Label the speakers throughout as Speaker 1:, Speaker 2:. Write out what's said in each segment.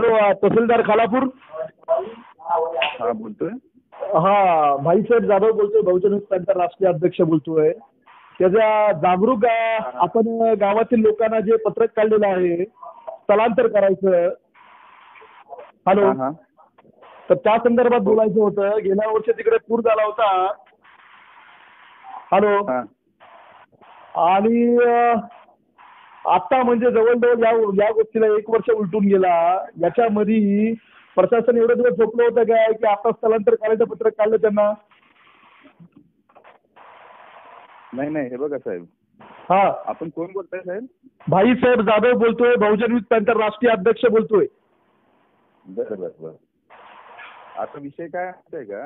Speaker 1: तहसीलदार खालापूर.
Speaker 2: हा बोलतोय.
Speaker 1: हा भाईसाहेब जाधव बोलतोय, बहुजन विकासचा राष्ट्रीय अध्यक्ष बोलतोय. त्याच्या जागरूक आपण गावातील लोकांना जे पत्रक काढलेलं आहे स्थलांतर करायचं, हॅलो, तर त्या संदर्भात बोलायचं होतं. गेल्या वर्षी तिकडे पूर झाला होता, हॅलो, आणि आता म्हणजे जवळजवळ या गोष्टीला 1 वर्ष उलटून गेला. याच्यामध्ये प्रशासन एवढे दिवस झोपलं होतं काय की आता स्थलांतर करायचं पत्रक काढलं त्यांना?
Speaker 2: नाही हे बघा साहेब.
Speaker 1: हा,
Speaker 2: आपण कोण बोलताय साहेब?
Speaker 1: भाईसाहेब जाधव बोलतोय, बहुजन विकासचा राष्ट्रीय अध्यक्ष बोलतोय.
Speaker 2: बर. आता विषय काय आहे का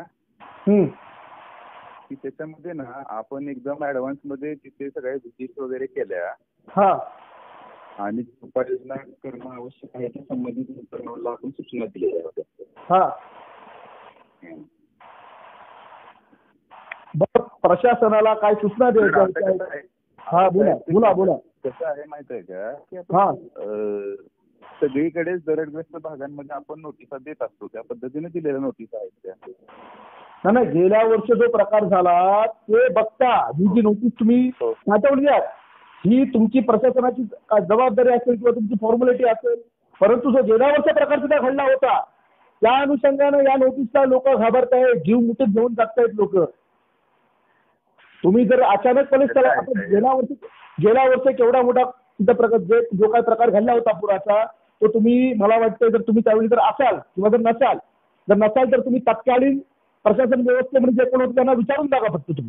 Speaker 2: की त्याच्यामध्ये ना आपण एकदम ऍडव्हान्स मध्ये तिथे सगळ्या व्हिजिट वगैरे केल्या.
Speaker 1: हा,
Speaker 2: आणि उपाययोजना करणं आवश्यक आहे त्या संबंधित आपण सूचना दिलेल्या होत्या.
Speaker 1: हा, प्रशासनाला काय सूचना द्यायच्या? हा, बोला.
Speaker 2: कसं आहे माहित आहे का की आपण सगळीकडेच दरडग्रस्त भागांमध्ये आपण नोटिसा देत असतो, त्या पद्धतीने दिलेल्या नोटिसा आहेत त्या.
Speaker 1: नाही, गेल्या वर्षी जो प्रकार झाला ते बघता, ही जी नोटीस तुम्ही पाठवली घ्या, ही तुमची प्रशासनाची जबाबदारी असेल किंवा तुमची फॉर्मॅलिटी असेल, परंतु जो गेल्या वर्षा प्रकार सुद्धा घडला होता त्या अनुषंगाने या नोटीसला लोक घाबरतायत, जीव मुठीत घेऊन टाकतायत लोक. तुम्ही जर अचानकपणे गेल्या वर्षी केवढा मोठा तिथं प्रकार जो काही प्रकार घडला होता पुराचा, तो तुम्ही, मला वाटतं जर तुम्ही त्यावेळी जर असाल किंवा जर नसाल तर तुम्ही तत्कालीन प्रशासन व्यवस्थेमध्ये जे कोण होतं त्यांना विचारून टाका फक्त तुम्ही.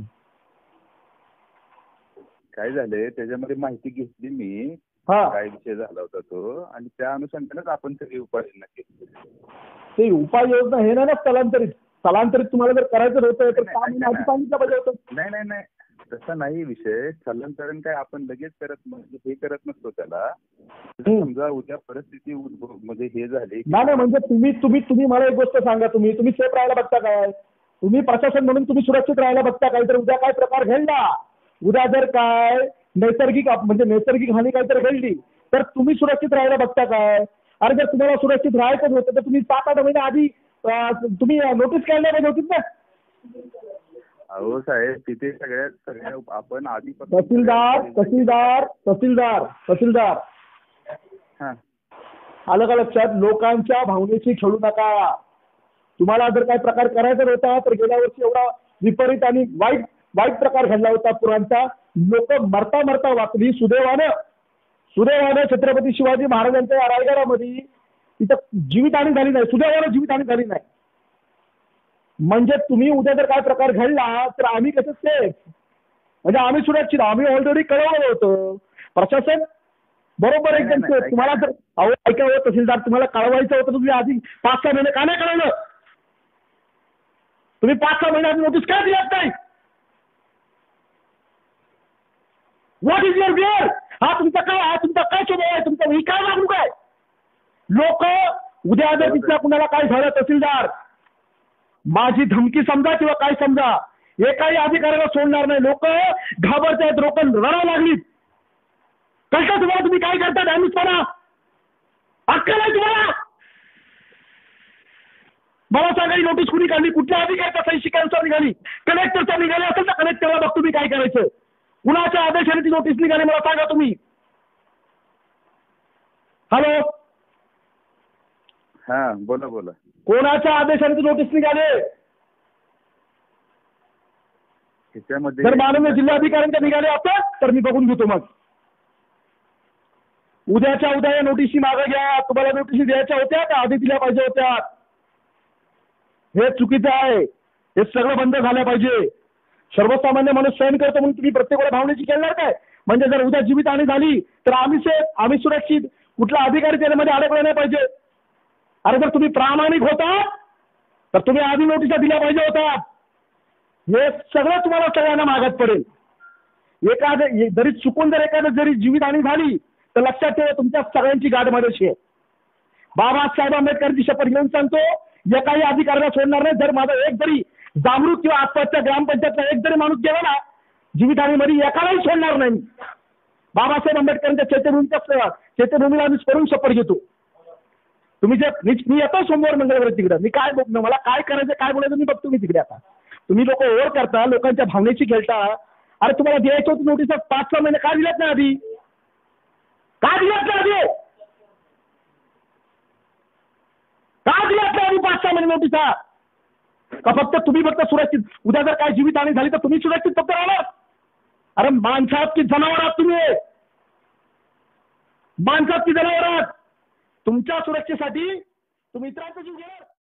Speaker 2: काय झाले त्याच्यामध्ये माहिती घेतली मी, काय विषय झाला होता तो, आणि त्या अनुषंगानेच आपण सगळी उपाययोजना केली.
Speaker 1: ते उपाययोजना हे ना स्थलांतरित तुम्हाला जर करायचं होतं तर आधी सांगितलं पाहिजे होतं.
Speaker 2: नाही तसं नाही विषय. स्थलांतरण काय आपण लगेच हे करत नसतो त्याला. समजा उद्या परिस्थिती म्हणजे हे झाली
Speaker 1: नाही, म्हणजे तुम्ही मला एक गोष्ट सांगा, तुम्ही सेफ राहायला बघता काय? तुम्ही प्रशासन म्हणून तुम्ही सुरक्षित राहायला बघता काय? तर उद्या काय प्रकार घडला, उद्या जर काय नैसर्गिक हानी काहीतरी घडली तर तुम्ही सुरक्षित राहायला बघता काय? अरे जर तुम्हाला सुरक्षित राहायचं होतं तर तुम्ही 7-8 महिने आधी तुम्ही नोटीस काढल्या पाहिजे होती ना.
Speaker 2: अहो साहेब, तिथे सगळ्या आपण आधी
Speaker 1: तहसीलदार आलं का लक्षात? लोकांच्या भावनेशी खेळू नका. तुम्हाला जर काही प्रकार करायचा होता तर गेल्या वर्षी एवढा विपरीत आणि वाईट प्रकार घडला होता पुरांचा. लोक मरता वाचली. सुदैवानं छत्रपती शिवाजी महाराजांच्या या रायगडामध्ये तिथं जीवितहानी झाली नाही, सुदैवानं जीवितहानी झाली नाही. म्हणजे तुम्ही उद्या जर काय प्रकार घडला तर आम्ही कसं सेफ, म्हणजे आम्ही सुरक्षित. आम्ही ऑलरेडी कळवलं होतं. प्रशासन बरोबर एकदम सेफ. तुम्हाला जर ऐका हो तहसीलदार, तुम्हाला कळवायचं होतं तुम्ही आधी 5-6 महिने का नाही कळवलं? तुम्ही 5-6 महिने आधी नोटीस काय दिलात नाही? What is your beer? हा तुमचा काय स्वभाव आहे? तुमचा ही काय वागणूक आहे? लोक उद्या जर तिथल्या कुणाला काय झालं, तहसीलदार माझी धमकी समजा किंवा काय समजा, एकाही अधिकाऱ्याला सोडणार नाही. लोक घाबरतायत, लोक रडायला लागलीत. कळतं तुम्हाला तुम्ही काय करता? डॅमेजपणा अक्कल आहे तुम्हाला? मला सांगा, ही नोटीस कुणी काढली? कुठल्या अधिकाऱ्याचा सही शिकायचा निघाली? कलेक्टरचा निघाली असेल तर कलेक्टरला बघ तुम्ही काय करायचं. कुणाच्या आदेशाने ती नोटीस निघाली मला सांगा तुम्ही. हॅलो,
Speaker 2: हा बोला.
Speaker 1: कोणाच्या आदेशाने ती नोटीस निघाले? जर माननीय जिल्हाधिकाऱ्यांच्या निघाले असतात तर मी बघून घेतो. मग उद्याच्या उद्या या नोटीसी मागे घ्या. तुम्हाला नोटीसी द्यायच्या होत्या का आधी दिल्या पाहिजे होत्या? हे चुकीचं आहे. हे सगळं बंद झालं पाहिजे. सर्वसामान्य माणूस सहन करतो म्हणून तुम्ही प्रत्येक वेळा भावनेची खेळणार काय? म्हणजे जर उद्या जीवितहानी झाली तर आम्ही सेफ, आम्ही सुरक्षित, कुठला अधिकारी त्यामध्ये अडकला नाही पाहिजे. अरे जर तुम्ही प्रामाणिक होता तर तुम्ही आधी नोटिसा दिल्या पाहिजे होत्या. हे सगळं तुम्हाला सगळ्यांना मागत पडेल. जरी चुकून जरी जीवितहानी झाली तर लक्षात ठेवा, तुमच्या सगळ्यांची गाडमध्येच आहे. बाबासाहेब आंबेडकरांची शपथ घेऊन सांगतो, एकाही अधिकाऱ्याला सोडणार नाही. जर माझा एक जरी जामरूक किंवा आसपासच्या ग्रामपंचायतला एक जरी माणूस गेला ना जीवितहानीमध्ये, एकालाही सोडणार नाही. बाबासाहेब आंबेडकरांच्या चैत्यभूमीला आम्ही करून शपथ घेतो. तुम्ही जे मी येतो सोमवार मंगळवार तिकडं, मी काय मला काय करायचं काय बोलायचं मी बघतो मी तिकडे. आता तुम्ही लोक ओव्हर करता, लोकांच्या भावनेची खेळता. अरे तुम्हाला द्यायचं होतं नोटीस 5-6 महिने का दिल्यात ना आधी? का दिल्यात ना आधी? का दिल्यात ना आधी 5-6 महिने नोटिसा? का फक्त तुम्ही फक्त सुरक्षित, उद्या जर काय जीवितहानी झाली तर तुम्ही सुरक्षित फक्त राहणार? अरे माणसात की जनावर आहात तुम्ही? माणसात की जनावर आहात? तुमच्या सुरक्षेसाठी तुम्ही इतरांचा जीव घेणार?